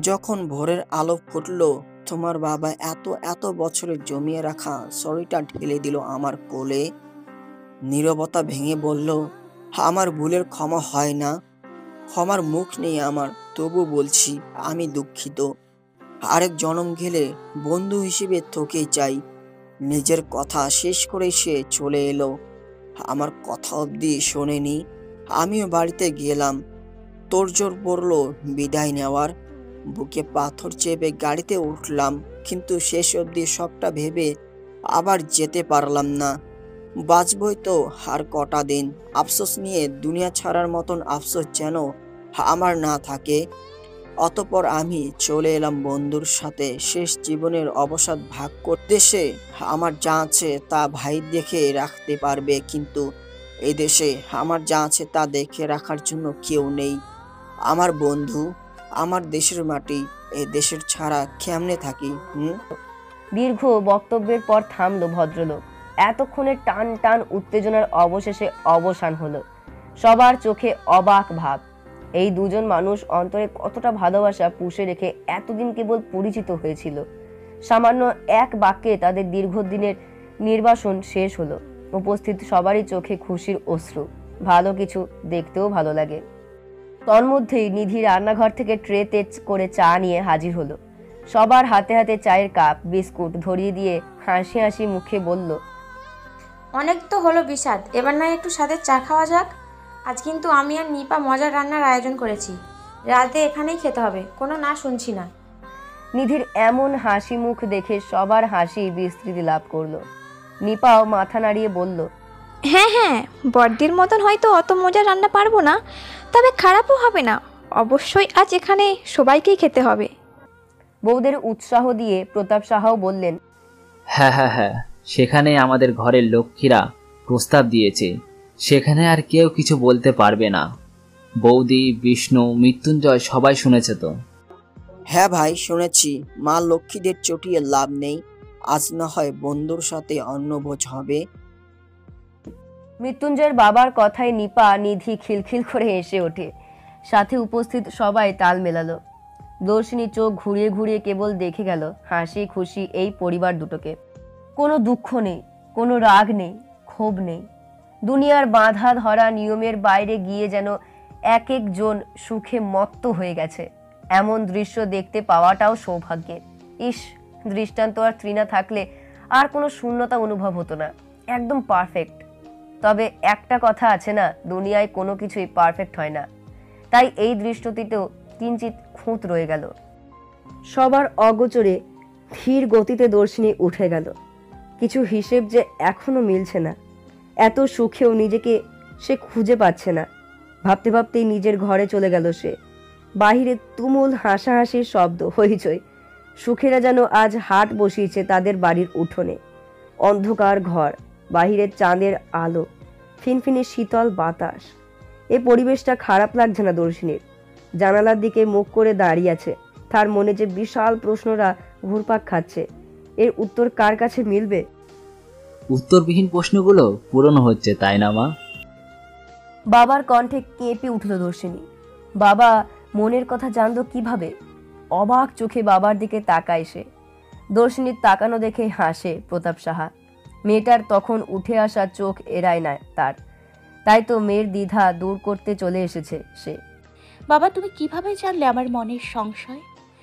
যখন ভোরের আলো ফুটল, তোমার বাবা এত এত বছরের জমিয়ে রাখা সরিটা ঢেলে দিল আমার কোলে। নীরবতা ভেঙে বলল, আমার ভুলের ক্ষমা হয় না। ক্ষমার মুখ নেই আমার, তবু বলছি আমি দুঃখিত। আরেক জনম গেলে বন্ধু হিসেবে তোকে চাই। নিজের কথা শেষ করে সে চলে এলো, আমার কথা অবধি শোনেনি। আমিও বাড়িতে গেলাম, তোড়জোড় পড়লো বিদায় নেওয়ার। বুকে পাথর চেপে গাড়িতে উঠলাম, কিন্তু শেষ অবধি সবটা ভেবে আবার যেতে পারলাম না। বাঁচবই তো আর কটা দিন, আফসোস নিয়ে দুনিয়া ছাড়ার মতন আফসোস যেন আমার না থাকে। অতঃপর আমি চলে এলাম বন্ধুর সাথে শেষ জীবনের অবসাদ ভাগ করতে। দেশে আমার যা আছে তা ভাই দেখে রাখতে পারবে, কিন্তু এই দেশে আমার যা আছে তা দেখে রাখার জন্য কেউ নেই। আমার বন্ধু, আমার দেশের মাটি, এই দেশের ছাড়া কেমনে থাকি? দীর্ঘ বক্তব্যের পর থামলো ভদ্রলোক। এতক্ষণের টান টান উত্তেজনার অবশেষে অবসান হলো। সবার চোখে অবাক ভাব। এই দুজন মানুষ অন্তরে কতটা ভালোবাসা পুষে রেখে এতদিন কেবল পরিচিত হয়েছিল। সামান্য এক বাক্যে তাদের দীর্ঘদিনের নির্বাসন শেষ হলো। উপস্থিত সবারই চোখে খুশির অশ্রু। ভালো কিছু দেখতেও ভালো লাগে। তন্মধ্যেই নিধি রান্নাঘর থেকে ট্রেতে করে চা নিয়ে হাজির হলো। সবার হাতে হাতে চায়ের কাপ বিস্কুট ধরিয়ে দিয়ে হাসি হাসি মুখে বলল, অনেক তো হলো বিষাদ, এবার নয় একটু সাথে চা খাওয়া যাক। আজ কিন্তু আমি আর নিপা মজার রান্নার আয়োজন করেছি, রাতে এখানেই খেতে হবে, কোনো না শুনছি না। নিধির এমন হাসি মুখ দেখে সবার হাসি বিস্তৃতি লাভ করলো। নিপাও মাথা নাড়িয়ে বলল, হ্যাঁ হ্যাঁ, বড়দির মতন হয়তো অত মজা রান্না পারবো না, তবে খারাপও হবে না। অবশ্যই আজ এখানে সবাইকেই খেতে হবে। বউদের উৎসাহ দিয়ে প্রতাপ সাহাও বললেন, হ্যাঁ হ্যাঁ হ্যাঁ, সেখানে আমাদের ঘরের লক্ষ্মীরা প্রস্তাব দিয়েছে, সেখানে আর কেউ কিছু বলতে পারবে না। বৌদি, বিষ্ণু, মৃত্যুঞ্জয় সবাই শুনেছে তো? হ্যাঁ ভাই, শুনেছি। মা লক্ষ্মীদের চটিয়ে লাভ নেই, আজ না হয় বন্ধুর সাথে অন্নভোজ হবে। মৃত্যুঞ্জয়ের বাবার কথায় নিপা নিধি খিলখিল করে হেসে ওঠে। সাথে উপস্থিত সবাই তাল মেলালো। দর্শিনী চোখ ঘুরিয়ে ঘুরিয়ে কেবল দেখে গেল হাসি খুশি এই পরিবার দুটোকে। কোনো দুঃখ নেই, কোনো রাগ নেই, ক্ষোভ নেই। দুনিয়ার বাঁধা ধরা নিয়মের বাইরে গিয়ে যেন এক একজন সুখে মত্ত হয়ে গেছে। এমন দৃশ্য দেখতে পাওয়াটাও সৌভাগ্যের। ইস, দৃষ্টান্ত আর তৃণা থাকলে আর কোনো শূন্যতা অনুভব হতো না। একদম পারফেক্ট। তবে একটা কথা আছে না, দুনিয়ায় কোনো কিছুই পারফেক্ট হয় না। তাই এই দৃশ্যটিতেও কিঞ্চিত খুঁত রয়ে গেল। সবার অগোচরে ধীর গতিতে দর্শিনী উঠে গেল। কিছু হিসেব যে এখনো মিলছে না। এত সুখেও নিজেকে সে খুঁজে পাচ্ছে না। ভাবতে ভাবতেই নিজের ঘরে চলে গেল সে। বাহিরে তুমুল হাসাহাসির শব্দ, হইচই। সুখেরা যেন আজ হাট বসিয়েছে তাদের বাড়ির উঠোনে। অন্ধকার ঘর, বাহিরের চাঁদের আলো, ফিনফিনে শীতল বাতাস। এই পরিবেশটা খারাপ লাগছে না দর্শিনীর। জানালার দিকে মুখ করে দাঁড়িয়ে আছে। তার মনে যে বিশাল প্রশ্নরা ঘুরপাক খাচ্ছে, এর উত্তর কার কাছে মিলবে? উত্তরবিহীন প্রশ্নগুলো পূরণ হচ্ছে, তাই না মা? বাবার কণ্ঠে কেঁপে উঠল দর্শিনী। বাবা মনের কথা জানতো কিভাবে? অবাক চোখে বাবার দিকে তাকায় সে। দর্শিনীর তাকানো দেখে হাসে প্রতাপ সাহা। মেয়েটার তখন উঠে আসা চোখ এড়ায় না তার। তাই তো মেয়ের দ্বিধা দূর করতে চলে এসেছে সে। বাবা, তুমি কিভাবে জানলে আমার মনের সংশয়?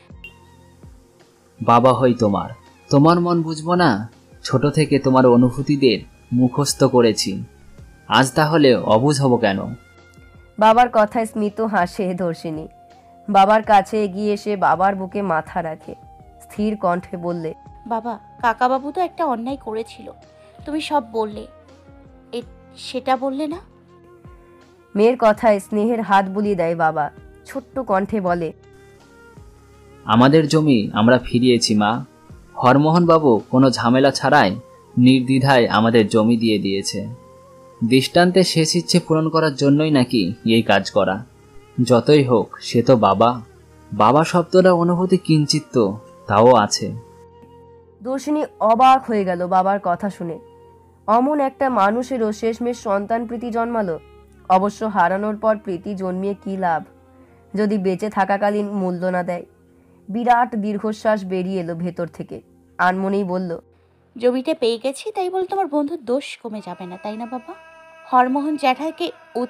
বাবা হই তোমার, তোমার মন বুঝবো না? ছোট থেকে তোমার অনুভূতিদের মুখস্থ করেছি, আজ তাহলে অবুঝ হব কেন? বাবার কথায় স্মিত হাসে দর্শিনী। বাবার কাছে এগিয়ে এসে বাবার বুকে মাথা রাখে। স্থির কণ্ঠে বললে, বাবা, কাকাবাবু তো একটা অন্যায় করেছিল, তুমি সব বললে, সেটা বললে না? মেয়ের কথায় স্নেহের হাত বুলিয়ে দেয় বাবা। ছোট্ট কণ্ঠে বলে, আমাদের জমি আমরা ফিরিয়েছি মা। হরমোহন বাবু কোনো ঝামেলা ছাড়াই নির্দ্বিধায় আমাদের জমি দিয়ে দিয়েছে। দৃষ্টান্তে শেষ ইচ্ছে পূরণ করার জন্যই নাকি এই কাজ করা। যতই হোক, সে তো বাবা। বাবা শব্দটা অনুভূতি কিঞ্চিত তো তাও আছে। দর্শিনী অবাক হয়ে গেল বাবার কথা শুনে। অমন একটা মানুষেরও শেষমেশ সন্তান প্রীতি জন্মালো। অবশ্য হারানোর পর প্রীতি জন্মিয়ে কি লাভ, যদি বেঁচে থাকাকালীন মূল্য না দেয়। বিরাট দীর্ঘশ্বাস বেরিয়ে এলো ভেতর থেকে। আনমনেই বলল, জমিটা পেয়ে গেছি তাই বলে তোমার বন্ধুর দোষ কমে যাবে না, তাই না বাবা? হরমোহন জ্যাঠাকে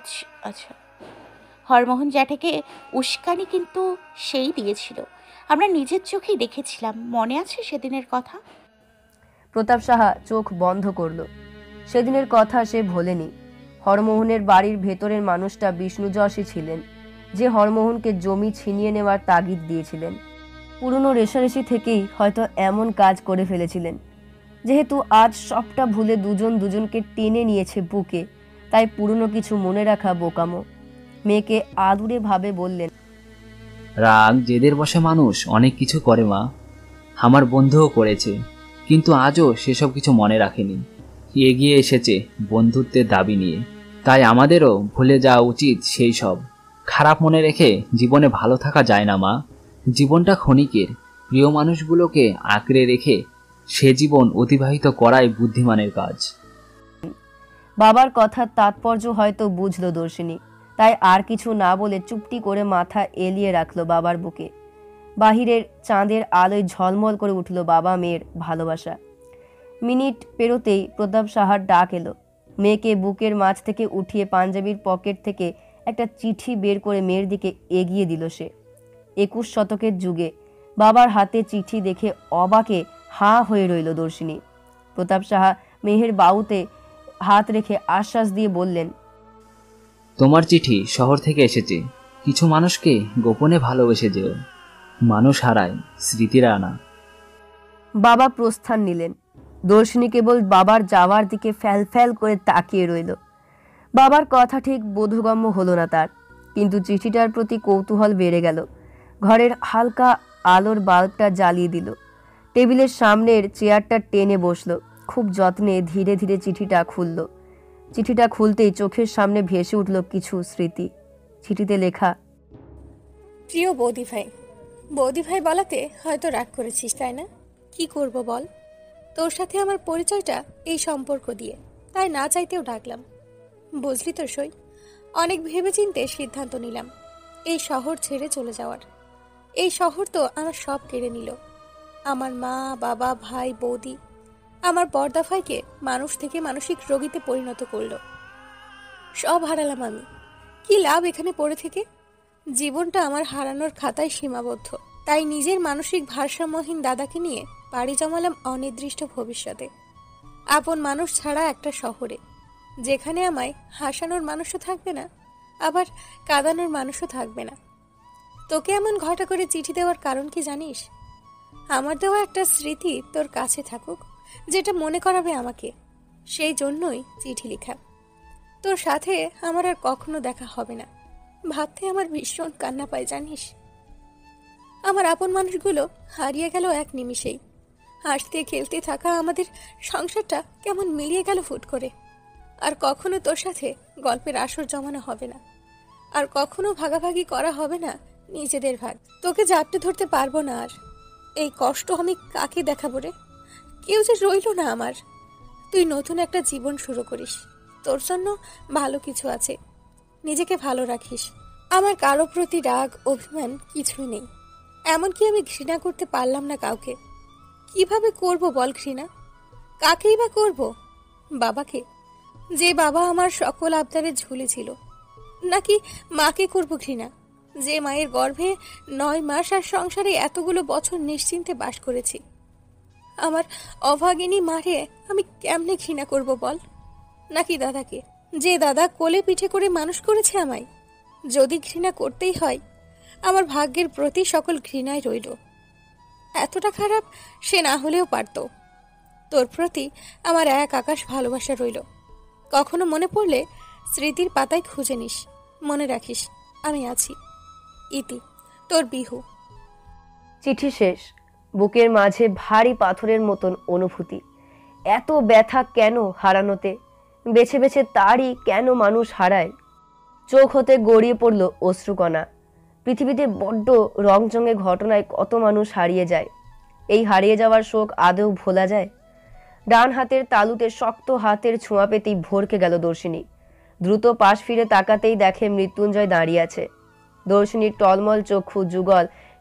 হরমোহন জ্যাঠাকে উস্কানি কিন্তু সেই দিয়েছিল, আমরা নিজের চোখেই দেখেছিলাম। মনে আছে সেদিনের কথা? প্রতাপ সাহা চোখ বন্ধ করল। সেদিনের কথা সে ভোলেনি। হরমোহনের বাড়ির ভেতরের মানুষটা বিষ্ণু যশই ছিলেন, যে হরমোহনকে জমি ছিনিয়ে নেওয়ার তাগিদ দিয়েছিলেন। পুরনো রেশারেশি থেকেই হয়তো এমন কাজ করে ফেলেছিলেন। যেহেতু আজ সবটা ভুলে দুজন দুজনকে টেনে নিয়েছে বুকে, তাই পুরনো কিছু মনে রাখা বোকামো। মেয়েকে আদুরে ভাবে বললেন, রাগ জেদের বসে মানুষ অনেক কিছু করে মা, আমার বন্ধুও করেছে, কিন্তু আজও সেসব কিছু মনে রাখেনি। এগিয়ে এসেছে বন্ধুত্বের দাবি নিয়ে, তাই আমাদেরও ভুলে যাওয়া উচিত সেই সব। খারাপ মনে রেখে জীবনে ভালো থাকা যায় না মা। জীবনটা ক্ষণিকের, প্রিয় মানুষগুলোকে আঁকড়ে রেখে সে জীবন অতিবাহিত করাই বুদ্ধিমানের কাজ। বাবার কথার তাৎপর্য হয়তো বুঝলো দর্শিনী, তাই আর কিছু না বলে চুপটি করে মাথা এলিয়ে রাখলো বাবার বুকে। বাহিরের চাঁদের আলোয় ঝলমল করে উঠল বাবা মেয়ের ভালোবাসা। মিনিট পেরোতেই প্রতাপ সাহার ডাক এলো। মেয়েকে বুকের মাঝ থেকে উঠিয়ে পাঞ্জাবির পকেট থেকে একটা চিঠি বের করে মেয়ের দিকে এগিয়ে দিল সে। 21 শতকের যুগে বাবার হাতে চিঠি দেখে অবাকে হাঁ হয়ে রইল দর্শিনী। প্রতাপ সাহা মেয়ের বাহুতে হাত রেখে আশ্বাস দিয়ে বললেন, তোমার চিঠি শহর থেকে এসেছে। কিছু মানুষকে গোপনে ভালোবেসে যেও, মানুষ হারায়, স্মৃতিরা না। বাবা প্রস্থান নিলেন। দর্শিনী কেবল বাবার যাওয়ার দিকে ফ্যাল ফ্যাল করে তাকিয়ে রইল। বাবার কথা ঠিক বোধগম্য হলো না তার, কিন্তু চিঠিটার প্রতি কৌতূহল বেড়ে গেল। ঘরের হালকা আলোর বাল্বটা জ্বালিয়ে দিল। টেবিলের সামনের চেয়ারটা টেনে বসলো। খুব যত্নে ধীরে ধীরে চিঠিটা খুলল। চিঠিটা খুলতেই চোখের সামনে ভেসে উঠল কিছু স্মৃতি। চিঠিতে লেখা, প্রিয় বৌদি ভাই, বৌদি ভাই বলাতে হয়তো রাগ করেছিস, তাই না? কি করব বল, তোর সাথে আমার পরিচয়টা এই সম্পর্ক দিয়ে, তাই না চাইতেও ডাকলাম। বুঝলি তো সই, অনেক ভেবেচিন্তে সিদ্ধান্ত নিলাম এই শহর ছেড়ে চলে যাওয়ার। এই শহর তো আমার সব কেড়ে নিল। আমার মা, বাবা, ভাই, বৌদি, আমার বড়দা ভাইকে মানুষ থেকে মানসিক রোগীতে পরিণত করলো। সব হারালাম আমি। কি লাভ এখানে পড়ে থেকে? জীবনটা আমার হারানোর খাতায় সীমাবদ্ধ। তাই নিজের মানসিক ভারসাম্যহীন দাদাকে নিয়ে পাড়ি জমালাম অনির্দিষ্ট ভবিষ্যতে, আপন মানুষ ছাড়া একটা শহরে, যেখানে আমায় হাসানোর মানুষও থাকবে না, আবার কাঁদানোর মানুষও থাকবে না। তোকে এমন ঘটা করে চিঠি দেওয়ার কারণ কি জানিস? আমার দেওয়া একটা স্মৃতি তোর কাছে থাকুক, যেটা মনে করাবে আমাকে। সেই জন্যই চিঠি লেখা। তোর সাথে আমার আর কখনো দেখা হবে না ভাবতে আমার ভীষণ কান্না পায় জানিস। আমার আপন মানুষগুলো হারিয়ে গেল এক নিমিষেই। হাসতে খেলতে থাকা আমাদের সংসারটা কেমন মিলিয়ে গেল ফুট করে। আর কখনো তোর সাথে গল্পের আসর জমানো হবে না, আর কখনো ভাগাভাগি করা হবে না নিজেদের ভাগ। তোকে জাপটে ধরতে পারবো না আর। এই কষ্ট আমি কাকে দেখাবো রে? কেউ যে রইল না আমার। তুই নতুন একটা জীবন শুরু করিস, তোর জন্য ভালো কিছু আছে, নিজেকে ভালো রাখিস। আমার কারো প্রতি রাগ অভিমান কিছুই নেই, এমনকি আমি ঘৃণা করতে পারলাম না কাউকে। কিভাবে করব বল ঘৃণা? কাকেই বা করব? বাবাকে, যে বাবা আমার সকল আবদারে ঝুলেছিল? নাকি মাকে করব ঘৃণা, যে মায়ের গর্ভে 9 মাস আর সংসারে এতগুলো বছর নিশ্চিন্তে বাস করেছি? আমার অভাগিনী মারে আমি কেমনে ঘৃণা করব বল? নাকি দাদাকে, যে দাদা কোলে পিঠে করে মানুষ করেছে আমায়? যদি ঘৃণা করতেই হয়, আমার ভাগ্যের প্রতি সকল ঘৃণাই রইল। এতটা খারাপ সে না হলেও পারত। তোর প্রতি আমার এক আকাশ ভালোবাসা রইল। কখনো মনে পড়লে স্মৃতির পাতায় খুঁজে নিস, মনে রাখিস আমি আছি। ইতি, তোর বিহু। চিঠি শেষ। বুকের মাঝে ভারী পাথরের মতন অনুভূতি। এত ব্যথা কেন হারানোতে? বেছে বেছে তারই কেন মানুষ হারায়? চোখ হতে গড়িয়ে পড়ল অশ্রুকণা। পৃথিবীতে বড্ড রংচঙে ঘটনায় কত মানুষ হারিয়ে যায়। এই হারিয়ে যাওয়ার শোক আদৌ ভোলা যায়? ডান হাতের তালুতে শক্ত হাতের ছোঁয়া পেতেই ভরকে গেল দর্শিনী। দ্রুত পাশ ফিরে তাকাতেই দেখে মৃত্যুঞ্জয় দাঁড়িয়ে আছে। দর্শিনীর টলমল চক্ষু যুগল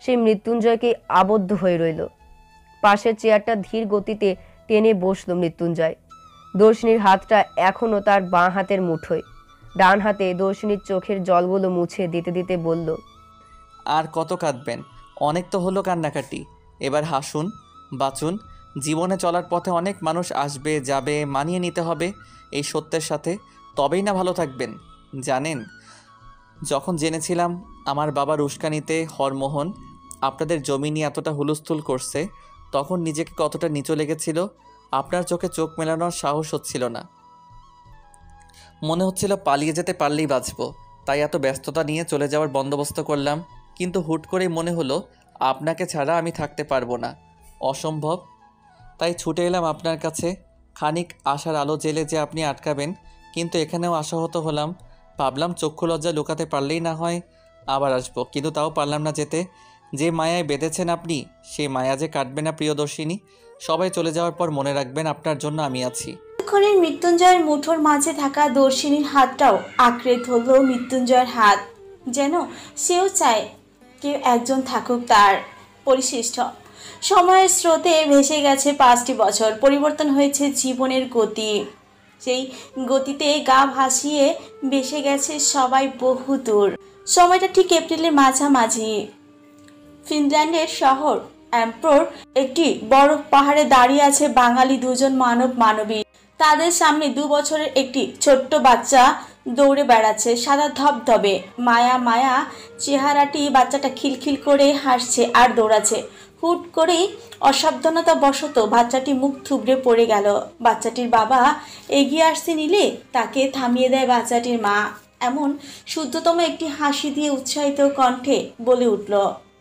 সেই মৃত্যুঞ্জয়কে আবদ্ধ হয়ে রইল। পাশের চেয়ারটা ধীর গতিতে টেনে বসলো মৃত্যুঞ্জয়। দর্শিনীর হাতটা এখনো তার বাঁ হাতের মুঠোয়। ডান হাতে দর্শিনীর চোখের জলগুলো মুছে দিতে দিতে বলল, আর কত কাঁদবেন? অনেক তো হলো কান্নাকাটি, এবার হাসুন, বাঁচুন। জীবনে চলার পথে অনেক মানুষ আসবে যাবে, মানিয়ে নিতে হবে এই সত্যের সাথে, তবেই না ভালো থাকবেন। জানেন, যখন জেনেছিলাম আমার বাবার উস্কানিতে হরমোহন আপনাদের জমি নিয়ে এতটা হুলস্থুল করছে, তখন নিজেকে কতটা নিচু লেগেছিল। আপনার চোখে চোখ মেলানোর সাহস হচ্ছিল না, মনে হচ্ছিল পালিয়ে যেতে পারলেই বাঁচব। তাই এত ব্যস্ততা নিয়ে চলে যাওয়ার বন্দোবস্ত করলাম, কিন্তু হুট করেই মনে হলো আপনাকে ছাড়া আমি থাকতে পারবো না, অসম্ভব। তাই ছুটে এলাম আপনার কাছে, খানিক আশার আলো জেলে যে আপনি আটকাবেন, কিন্তু এখানেও আশাহত হলাম। ভাবলাম চক্ষু লজ্জা লুকাতে পারলেই না হয় আবার আসবো, কিন্তু তাও পারলাম না যেতে। যে মায়ায় বেঁধেছেন আপনি, সেই মায়া যে কাটবে না প্রিয়দর্শিনী। সবাই চলে যাওয়ার পর মনে রাখবেন আপনার জন্য আমি আছি। তখনই মৃত্যুঞ্জয়ের মুঠোর মাঝে থাকা দর্শিনীর হাতটাও আঁকড়ে ধরল মৃত্যুঞ্জয়ের হাত, যেন সেও চায় কেউ একজন থাকুক তার পরিশিষ্ট। সময়ের স্রোতে ভেসে গেছে 5টি বছর, পরিবর্তন হয়েছে জীবনের গতি। সেই গতিতে গা ভাসিয়ে ভেসে গেছে সবাই বহু দূর। সময়টা ঠিক এপ্রিলের মাঝামাঝি। ফিনল্যান্ডের শহর অ্যাম্পোর একটি বড় পাহাড়ে দাঁড়িয়ে আছে বাঙালি দুজন মানবী। তাদের সামনে 2 বছরের একটি ছোট্ট বাচ্চা দৌড়ে বেড়াচ্ছে, সাদা ধবধবে মায়া চেহারাটি। বাচ্চাটা খিলখিল করে হাসছে আর দৌড়াচ্ছে। হুট করেই অসাবধানতা বশত বাচ্চাটি মুখ থুবড়ে পড়ে গেল। বাচ্চাটির বাবা এগিয়ে আসতে নিলে তাকে থামিয়ে দেয় বাচ্চাটির মা। এমন শুদ্ধতম একটি হাসি দিয়ে উৎসাহিত কণ্ঠে বলে উঠল,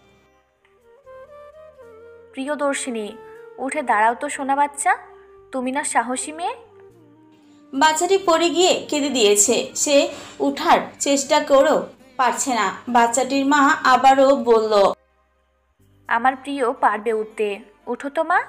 প্রিয়দর্শিনী, উঠে দাঁড়াও তো সোনা বাচ্চা, তুমি না সাহসী মেয়ে? বাচ্চাটি পড়ে গিয়ে কেঁদে দিয়েছে, সে উঠার চেষ্টা করেও পারছে না। বাচ্চাটির মা আবারও বলল, আমার প্রিয় পারবে উঠতে, উঠো তো মা।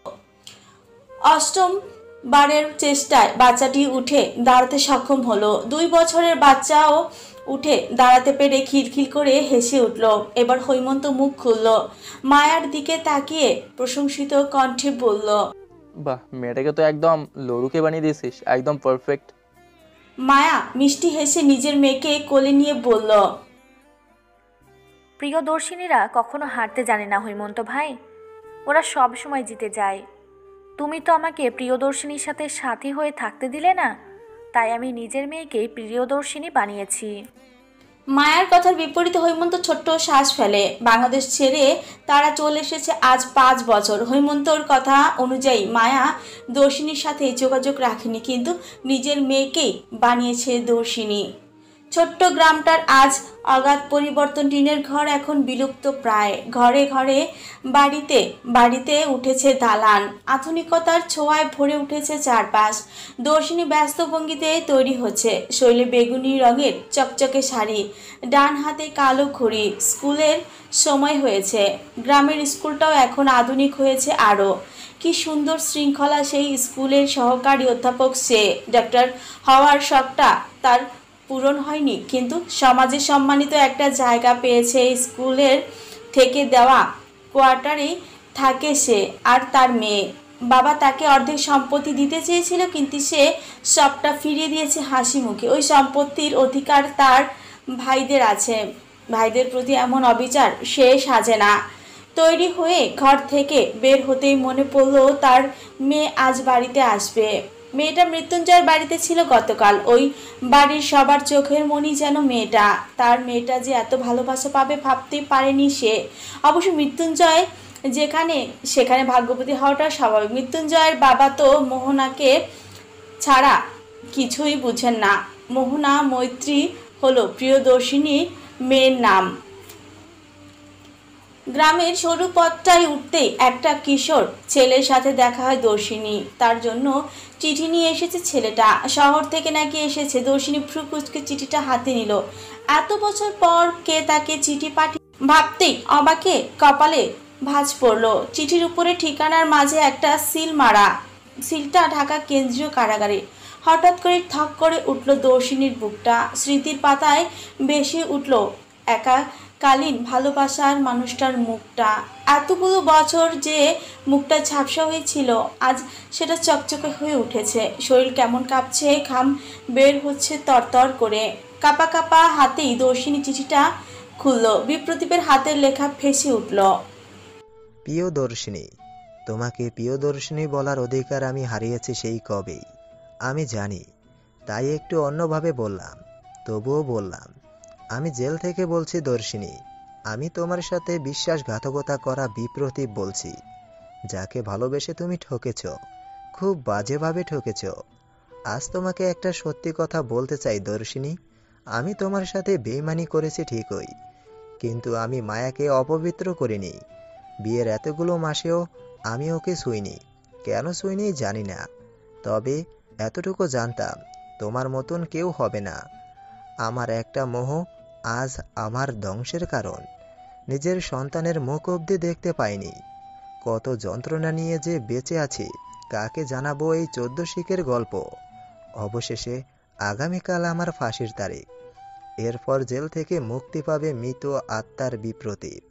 8ম বারের চেষ্টায় বাচ্চাটি উঠে দাঁড়াতে সক্ষম হলো। 2 বছরের বাচ্চাও উঠে দাঁড়াতে পেরে খিলখিল করে হেসে উঠল। এবার হৈমন্ত মুখ খুলল, মায়ার দিকে তাকিয়ে প্রশংসিত কণ্ঠে বলল, বাহ, মেয়েটাকে তো একদম লড়ুকে বানিয়ে দিয়েছিস, একদম পারফেক্ট। মায়া মিষ্টি হেসে নিজের মেয়েকে কোলে নিয়ে বলল, প্রিয়দর্শিনীরা কখনো হারতে জানে না হৈমন্ত ভাই, ওরা সব সময় জিতে যায়। তুমি তো আমাকে প্রিয়দর্শিনীর সাথে সাথী হয়ে থাকতে দিলে না, তাই আমি নিজের মেয়েকে প্রিয়দর্শিনী বানিয়েছি। মায়ার কথার বিপরীতে হৈমন্ত ছোট্ট শ্বাস ফেলে। বাংলাদেশ ছেড়ে তারা চলে এসেছে আজ 5 বছর। হৈমন্তর কথা অনুযায়ী মায়া দর্শিনীর সাথে যোগাযোগ রাখেনি, কিন্তু নিজের মেয়েকেই বানিয়েছে দর্শিনী। ছোট্ট গ্রামটার আজ অগাধ পরিবর্তন। টিনের ঘর এখন বিলুপ্ত প্রায়। ঘরে ঘরে বাড়িতে বাড়িতে উঠেছে দালান। আধুনিকতার ছোঁয়ায় ভরে উঠেছে চারপাশ। দর্শিনী ব্যস্ত ভঙ্গিতে তৈরি হচ্ছে, শৈলে বেগুনি রঙের চকচকে শাড়ি, ডান হাতে কালো ঘড়ি। স্কুলের সময় হয়েছে। গ্রামের স্কুলটাও এখন আধুনিক হয়েছে আরও। কি সুন্দর শৃঙ্খলা সেই স্কুলের। সহকারী অধ্যাপক সে। ডক্টর হওয়ার শখটা তার পূরণ হয়নি, কিন্তু সমাজে সম্মানিত একটা জায়গা পেয়েছে। স্কুলের থেকে দেওয়া কোয়ার্টারেই থাকে সে আর তার মেয়ে। বাবা তাকে অর্ধেক সম্পত্তি দিতে চেয়েছিল, কিন্তু সে সবটা ফিরিয়ে দিয়েছে হাসি মুখে। ওই সম্পত্তির অধিকার তার ভাইদের আছে। ভাইদের প্রতি এমন অবিচার সে সাজে না। তৈরি হয়ে ঘর থেকে বের হতেই মনে পড়লো তার মেয়ে আজ বাড়িতে আসবে। মেয়েটা মৃত্যুঞ্জয়ের বাড়িতে ছিল গতকাল। ওই বাড়ির সবার চোখের মনি যেন মেয়েটা। তার মেয়েটা যে এত ভালোবাসা পাবে ভাবতেই পারেনি সে। অবশ্য মৃত্যুঞ্জয় যেখানে সেখানে ভাগ্যবতী হওয়াটা স্বাভাবিক। মৃত্যুঞ্জয়ের বাবা তো মোহনাকে ছাড়া কিছুই বুঝেন না। মোহনা মৈত্রী হলো প্রিয়দর্শিনীর মেয়ের নাম। গ্রামের সরু পথটায় উঠতেই একটা কিশোর ছেলের সাথে দেখা হয় দর্শিনী। তার জন্য চিঠি নিয়ে এসেছে ছেলেটা। শহর থেকে নাকি এসেছে। দর্শিনী ভ্রু কুঁচকে চিঠিটা হাতে নিল। এত বছর পর কে তাকে চিঠি পাঠিয়ে ভাবতেই অবাকে কপালে ভাঁজ পড়ল। চিঠির উপরে ঠিকানার মাঝে একটা সিল মারা। সিলটা ঢাকা কেন্দ্রীয় কারাগারে। হঠাৎ করে থক করে উঠল দর্শিনীর বুকটা। স্মৃতির পাতায় ভেসে উঠল কালীন ভালোবাসার মানুষটার মুখটা। এতগুলো বছর যে মুখটা ঝাপসা হয়েছিল আজ সেটা চকচকে হয়ে উঠেছে। শরীর কেমন কাঁপছে, ঘাম বের হচ্ছে তরতর করে। কাঁপা কাঁপা হাতেই দর্শিনী চিঠিটা খুলল। বিপ্রদীপের হাতের লেখা ফেঁসে উঠল। প্রিয়দর্শিনী, তোমাকে প্রিয়দর্শিনী বলার অধিকার আমি হারিয়েছি সেই কবেই। আমি জানি, তাই একটু অন্যভাবে বললাম, তবুও বললাম। আমি জেল থেকে বলছি দর্শিনী, আমি তোমার সাথে বিশ্বাসঘাতকতা করা বিপ্রদীপ বলছি, যাকে ভালোবেসে তুমি ঠকেছ, খুব বাজেভাবে ঠকেছ। আজ তোমাকে একটা সত্যি কথা বলতে চাই দর্শিনী, আমি তোমার সাথে বেইমানি করেছি ঠিকই, কিন্তু আমি মায়াকে অপবিত্র করিনি। বিয়ের এতগুলো মাসেও আমি ওকে ছুঁইনি। কেন ছুঁইনি জানি না, তবে এতটুকু জানতাম তোমার মতন কেউ হবে না। আমার একটা মোহ আজ আমার ধ্বংসের কারণ। নিজের সন্তানের মুখ অবধি দেখতে পাইনি। কত যন্ত্রণা নিয়ে যে বেঁচে আছি কাকে জানাবো এই 14 শিখের গল্প। অবশেষে আগামীকাল আমার ফাঁসির তারিখ। এরপর জেল থেকে মুক্তি পাবে মৃত আত্মার বিপ্রদীপ।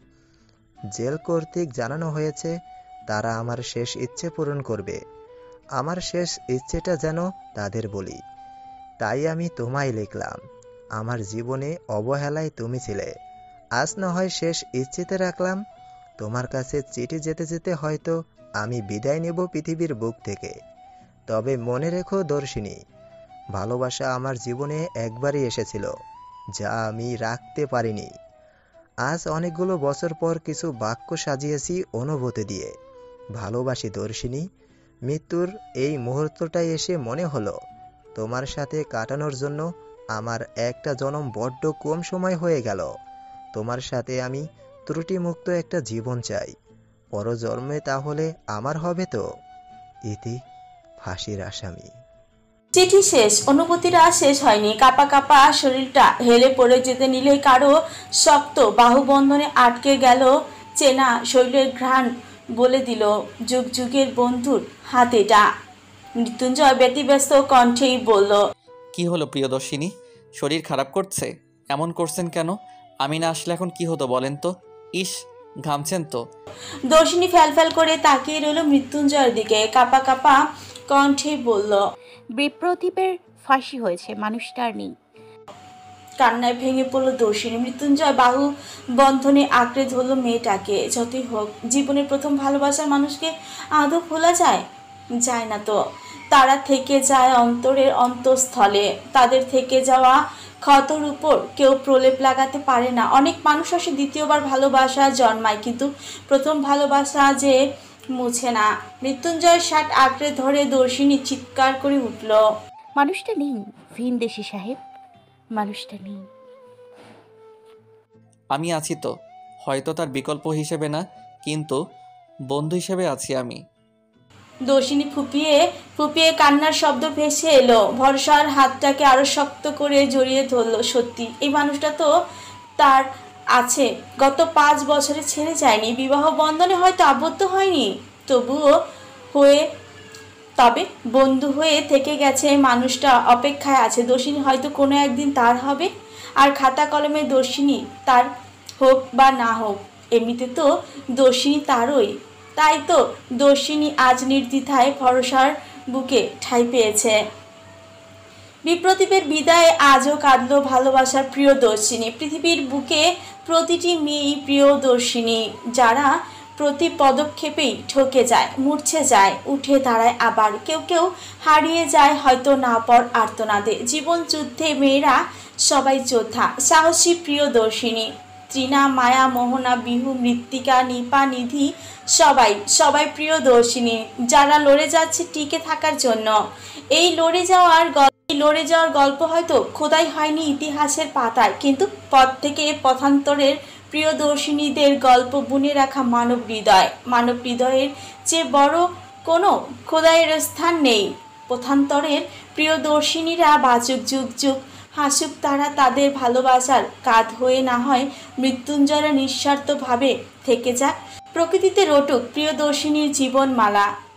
জেল কর্তৃক জানানো হয়েছে তারা আমার শেষ ইচ্ছে পূরণ করবে। আমার শেষ ইচ্ছেটা যেন তাদের বলি, তাই আমি তোমায় লিখলাম। আমার জীবনে অবহেলায় তুমি ছিলে, আজ না হয় শেষ ইচ্ছেতে রাখলাম। তোমার কাছে চিঠি যেতে যেতে হয়তো আমি বিদায় নেব পৃথিবীর বুক থেকে। তবে মনে রেখো দর্শিনী, ভালোবাসা আমার জীবনে একবারই এসেছিল, যা আমি রাখতে পারিনি। আজ অনেকগুলো বছর পর কিছু বাক্য সাজিয়েছি অনুভূতি দিয়ে। ভালোবাসি দর্শিনী, মৃত্যুর এই মুহূর্তটাই এসে মনে হলো তোমার সাথে কাটানোর জন্য আমার একটা জনম বড্ড কম সময় হয়ে গেল। তোমার সাথে আমি ত্রুটিমুক্ত একটা জীবন চাই, পরজন্মে তাহলে আমার হবে তো। ইতি, ফাঁসির আসামি। চিঠি শেষ, অনুভূতিটা শেষ হয়নি। কাঁপা কাঁপা শরীরটা হেলে পড়ে যেতে নিলেই কারো শক্ত বাহুবন্ধনে আটকে গেল চেনা শরীরের ঘ্রাণ বলে দিল যুগ যুগের বন্ধুর হাতেটা। মৃত্যুঞ্জয় ব্যতিব্যস্ত কণ্ঠেই বলল, কি হলো প্রিয়দর্শিনী, শরীর খারাপ করছে? এমন করছেন কেন? আমি না আসলে এখন কি হতো বলেন তো? ইস, ঘামছেন তো। দর্শিনী ফ্যালফ্যাল করে তাকিয়ে রইল মৃত্যুঞ্জয়ের দিকে। কাঁপা কাঁপা কণ্ঠে বলল, বিপ্রদীপের ফাঁসি হয়েছে, মানুষটার নেই। কান্নায় ভেঙে পড়ল দর্শিনী। মৃত্যুঞ্জয় বাহু বন্ধনে আঁকড়ে ধরল মেয়েটাকে। যতই হোক, জীবনের প্রথম ভালোবাসার মানুষকে আদৌ ভোলা যায়? যায় না তো। তারা থেকে যায় অন্তরের অন্তঃস্থলে। তাদের থেকে যাওয়া ক্ষতর উপর কেউ প্রলেপ লাগাতে পারে না। অনেক মানুষ আসে দ্বিতীয়বার ভালোবাসা জন্মায়, কিন্তু প্রথম ভালোবাসা যে মুছে না। মৃত্যুঞ্জয় শার্ট আঁকড়ে ধরে দর্শিনী চিৎকার করে উঠল, মানুষটা নেই ভিনদেশি সাহেব, মানুষটা নেই। আমি আছি তো, হয়তো তার বিকল্প হিসেবে না, কিন্তু বন্ধু হিসেবে আছি আমি। দর্শিনী ফুপিয়ে ফুপিয়ে কান্নার শব্দ ভেসে এলো। ভরসার হাতটাকে আরো শক্ত করে জড়িয়ে ধরল। সত্যি এই মানুষটা তো তার আছে, গত 5 বছরে ছেড়ে যায়নি। বিবাহ বন্ধনে হয়তো আবদ্ধ হয়নি, তবে বন্ধু হয়ে থেকে গেছে। মানুষটা অপেক্ষায় আছে। দর্শিনী হয়তো কোনো একদিন তার হবে। আর খাতা কলমে দর্শিনী তার হোক বা না হোক, এমনিতে তো দর্শিনী তারই। তাই তো দর্শিনী আজ নির্দ্বিধায় ভরসার বুকে ঠাঁই পেয়েছে। বিপ্রদীপের বিদায়ে আজও কাঁদল ভালোবাসার প্রিয়দর্শিনী। পৃথিবীর বুকে প্রতিটি মেয়েই প্রিয়দর্শিনী, যারা প্রতি পদক্ষেপেই ঠকে যায়, মূর্ছে যায়, উঠে দাঁড়ায় আবার। কেউ কেউ হারিয়ে যায় হয়তো না পর আর্তনাদে। জীবন যুদ্ধে মেয়েরা সবাই যোদ্ধা, সাহসী প্রিয়দর্শিনী। তৃণা, মায়া, মোহনা, বিহু, মৃত্তিকা, নিপা, নিধি সবাই প্রিয়দর্শিনী, যারা লড়ে যাচ্ছে টিকে থাকার জন্য। এই লড়ে যাওয়ার গল্প হয়তো খোদাই হয়নি ইতিহাসের পাতায়, কিন্তু পথ থেকে পথান্তরের প্রিয়দর্শিনীদের গল্প বুনে রাখা মানব হৃদয়ের চেয়ে বড় কোনো খোদাইয়ের স্থান নেই। পথান্তরের প্রিয়দর্শিনীরা বাঁচুক যুগ যুগ, হাসুক তারা তাদের ভালোবাসার কাঁধ হয়ে। না হয় মৃত্যুঞ্জয়রা নিঃস্বার্থভাবে থেকে যাক, প্রকৃতিতে রটুক প্রিয়দর্শিনীর জীবনমালা।